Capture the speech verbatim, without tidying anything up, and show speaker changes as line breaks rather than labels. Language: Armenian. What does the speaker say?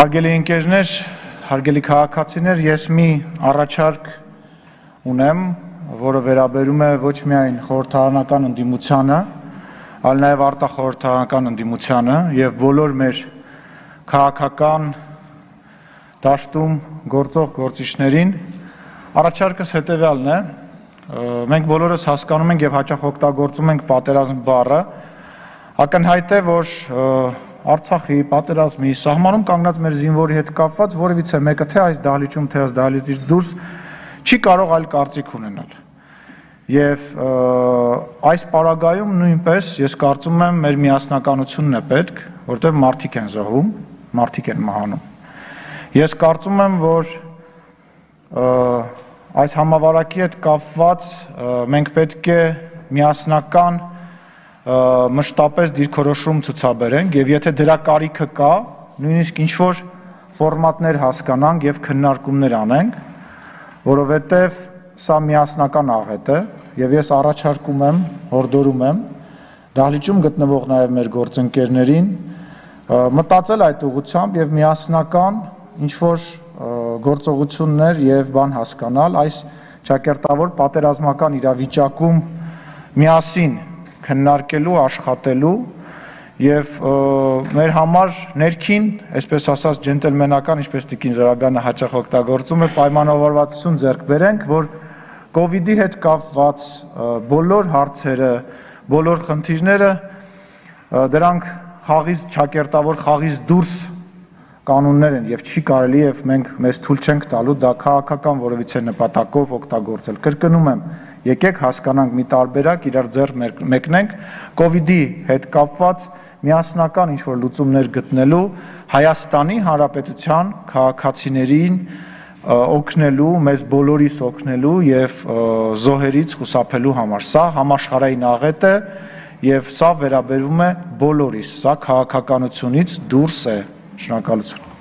Հարգելի ընկերներ, հարգելի քաղաքացիներ, ես մի առաջարկ ունեմ, որը վերաբերում է ոչ միայն խորհրդարանական ընդդիմությանը, այլ նաև արտախորհրդարանական ընդդիմությանը եւ բոլոր մեր քաղաքական դաշտում գործող գործիչներին։ Առաջարկս հետեւյալն է. մենք բոլորս հասկանում ենք եւ հաճախ օգտագործում ենք պատերազմ բառը, ակնհայտ է, որ Արցախի պատերազմի սահմանում կանգնած մեր զինվորի հետ կապված որևիցե մեկը թե այս դահլիճում, թե այս դահլիճից դուրս չի կարող այլ կարծիք ունենալ։ Եվ այս պարագայում նույնպես ես կարծում եմ մեր միասնականությունն է պետք, որտեղ մարդիկ են զոհում, մարդիկ են մահանում։ Ես կարծում եմ, որ այս համավարակի հետ կապված մենք պետք է միասնական մշտապես դիրքորոշում ցուցաբերենք եւ եթե դրա կարիքը կա, նույնիսկ ինչ-որ ֆորմատներ հասկանանք եւ քննարկումներ անենք, որովհետեւ սա միասնական աղետ է եւ ես առաջարկում եմ, հորդորում եմ դահլիճում գտնվող նաեւ մեր գործընկերներին մտածել այդ ուղղությամբ եւ միասնական ինչ-որ գործողություններ եւ բան հասկանալ այս ճակերտավոր պատերազմական իրավիճակում միասին քննարկելու, աշխատելու եւ մեր համար ներքին, այսպես ասած, ջենտլմենական, ինչպես Տիկին Զորաբյանը հաճախ օգտագործում է, պայմանավորվածություն ձեռք բերենք, որ կոവിഡ്ի հետ կապված բոլոր հարցերը, բոլոր խնդիրները դրանք խաղից ճակերտավոր խաղից դուրս կանոններ են եւ չի կարելի եւ մենք մեզ թույլ չենք տալու դա քաղաքական որևիցե նպատակով օգտագործել։ Կրկնում եմ, եկեք հասկանանք մի տարբերակ, իրար ձեռ մեկնենք կոവിഡ്ի հետ կապված միասնական ինչ-որ լուծումներ գտնելու Հայաստանի Հանրապետության քաղաքացիներին օգնելու, մեզ բոլորիս օգնելու եւ զոհերից խուսափելու համար։ Սա համաշխարհային աղետ է եւ սա վերաբերում է բոլորիս, սա քաղաքականությունից դուրս է։ Շնորհակալություն։